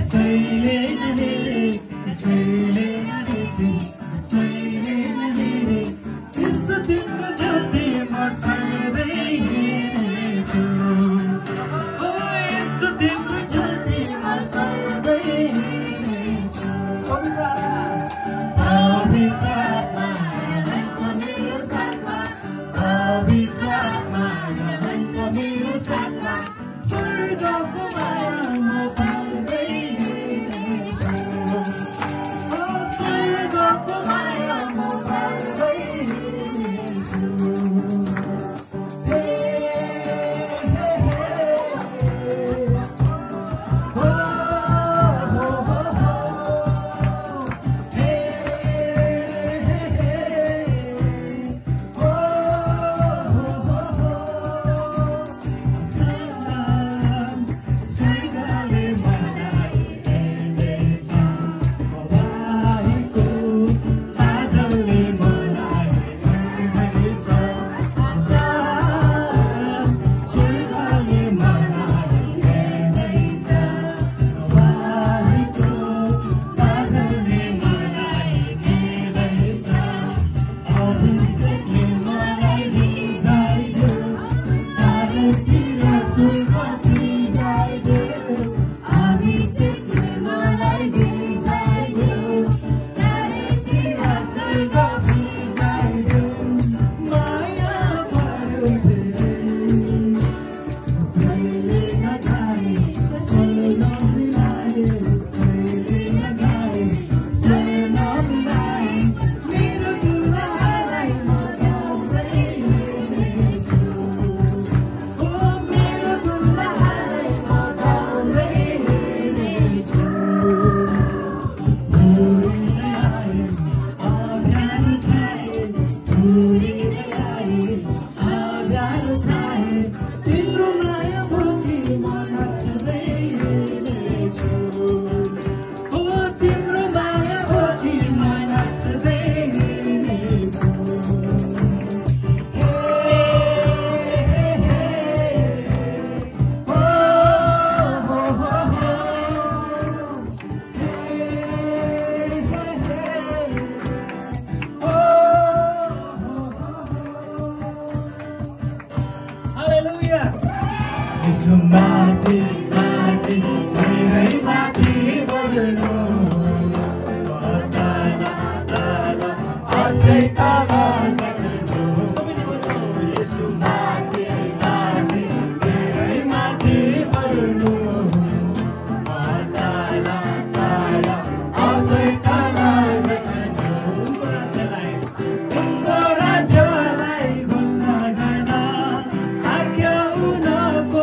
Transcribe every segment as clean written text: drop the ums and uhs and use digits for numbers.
कसैले नहेरे कसैले नहेरे कसैले नहेरे यसो तिम्रो जति म छाड्दै हिँडेछु ओ यसो तिम्रो जति म छाड्दै हिँडेछु पवित्र आत्मा रहन्छ मेरो साथमा पवित्र आत्मा रहन्छ मेरो साथमा स्वर्गको माया म पाउँदै हिँड्नेछु ओ स्वर्गको माया म पाउँदै हिँड्नेछु माथि माथि धेरै माथि बढ्नु तल तल अझै तल घट्नु सबैले भन्नु यसो माथि माथि धेरै माथि बढ्नु तल तल अझै तल घट्नु उनको राज्यलाई घोषणा गर्न आज्ञा उनको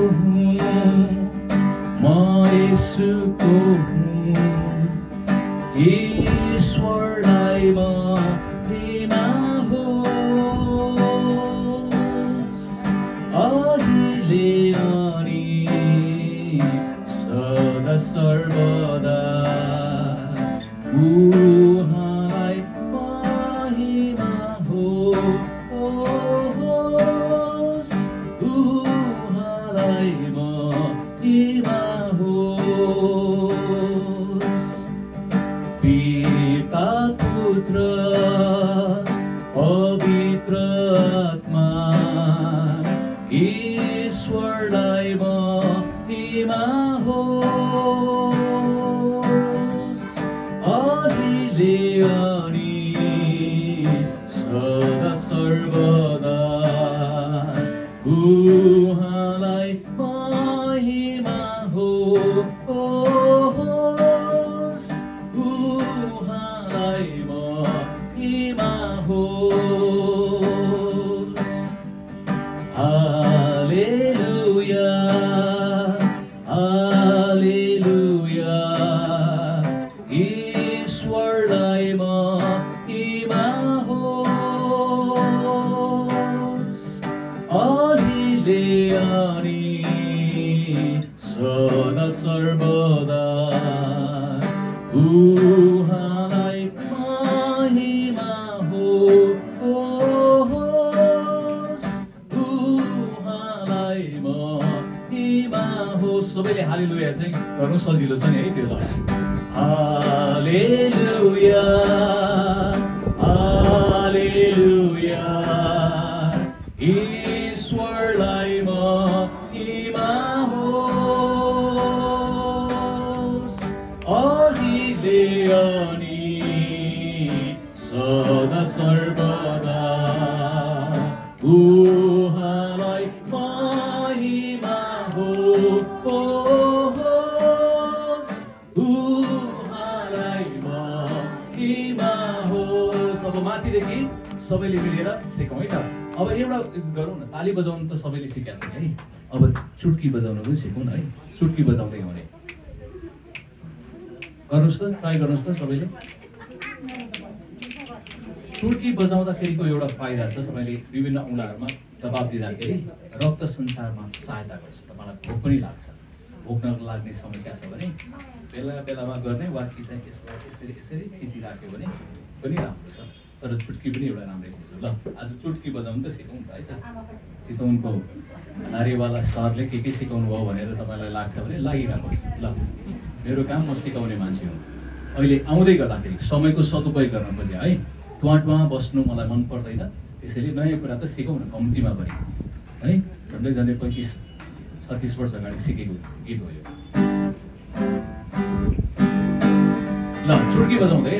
हुँ म येशूको हुँ ईश्वरलाई महिमा होस् अहिले अनि सदा सर्वदा उहाँलाई महिमा होस् उहाँलाई महिमा होस् पिता पुत्र पवित्र आत्मा ईश्वरलाई महिमा होस् अहिले अनि सदा सर्वदा उहाँलाई महिमा होस् उहाँलाई महिमा होस् हालेलुया हालेलुया ईश्वरलाई महिमा होस् अहिले अनि सदा सर्वदा उहाँलाई महिमा होस् उहाँलाई महिमा होस् सबैले हालेलुया चाहिँ गर्नु सजिलो छ नि है त्यो ल हालेलुया हालेलुया ईश्वरलाई महिमा होस् अहिले अनि सदा सर्वदा उहाँलाई महिमा होस् उहाँलाई महिमा होस् अब माथिदेखि सबैले मिलेर सिकौँ है त अब एउटा गरौँ न ताली बजाउनु त सबैले सिकेको छ है अब चुट्की बजाउनु पनि सिकौँ न है चुट्की बजाउँदै हुने गर्नुहोस् त ट्राई गर्नुहोस् त सबैले चुट्की बजाउँदाखेरिको एउटा फाइदा छ तपाईँले विभिन्न औँलाहरूमा दबाब दिँदाखेरि रक्त सञ्चारमा सहायता गर्छ तपाईँलाई भोक पनि लाग्छ भोक नलाग्ने समस्या छ भने बेला बेलामा गर्ने वा कि चाहिँ यसलाई यसरी यसरी खिचिराख्यो भने पनि राम्रो छ तर चुट्की पनि एउटा राम्रै चिज हो ल आज चुट्की बजाउनु त सिकौँ त है त चितवनको नारीवाला सरले के सिकाउनु भयो भनेर तपाईँलाई लाग्छ भने लागिराख्नुहोस् ल मेरो काम म सिकाउने मान्छे हुँ अहिले आउँदै गर्दाखेरि समयको सदुपयोग गर्न खोजेँ है टुवा बस्नु मलाई मन पर्दैन त्यसैले नयाँ कुरा त सिकौँ न कम्तीमा पनि है झन्डै झन्डै 35-36 वर्ष अगाडि सिकेको गीत हो यो ल चुट्की बजाउँदै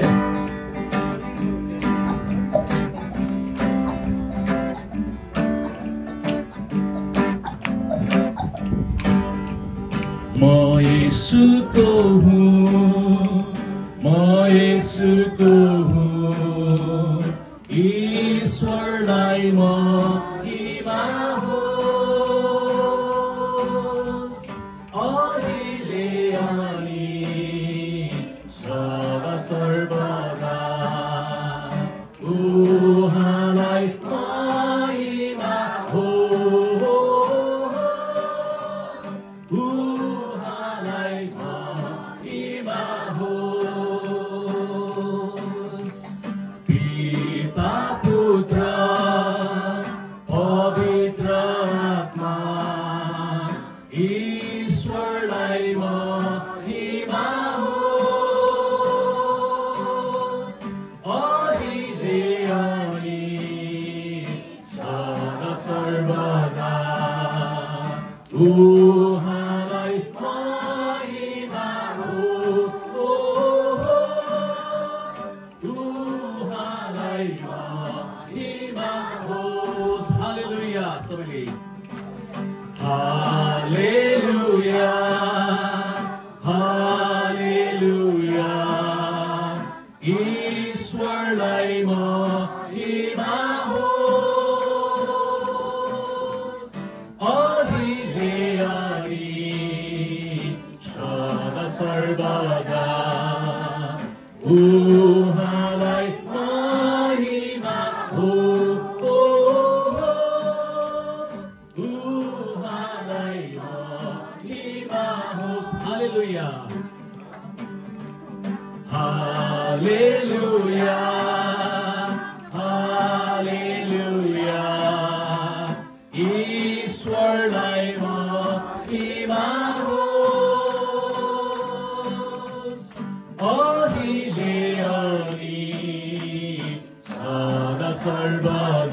म येशूको हुँ म येशूको हुँ ईश्वरलाई महिमा होस् अहिले अनि सदा सर्वदा उहाँलाई महिमा होस् उहाँलाई महिमा होस् पिता पुत्र पवित्र आत्मा ईश्वरलाई महिमा होस् अहिले अनि सदा सर्वदा उहाँलाई महिमा होस् उहाँलाई महिमा होस् हालेलुया सबैले हालेलुया हालेलुया ईश्वरलाई महिमा होस् अहिले सर्वदा उहाँलाई महिमा होस्, उहाँलाई महिमा होस्। हालेलुया हालेलुया हालेलुया ईश्वरलाई महिमा होस्, अहिले अनि सदा सर्वदा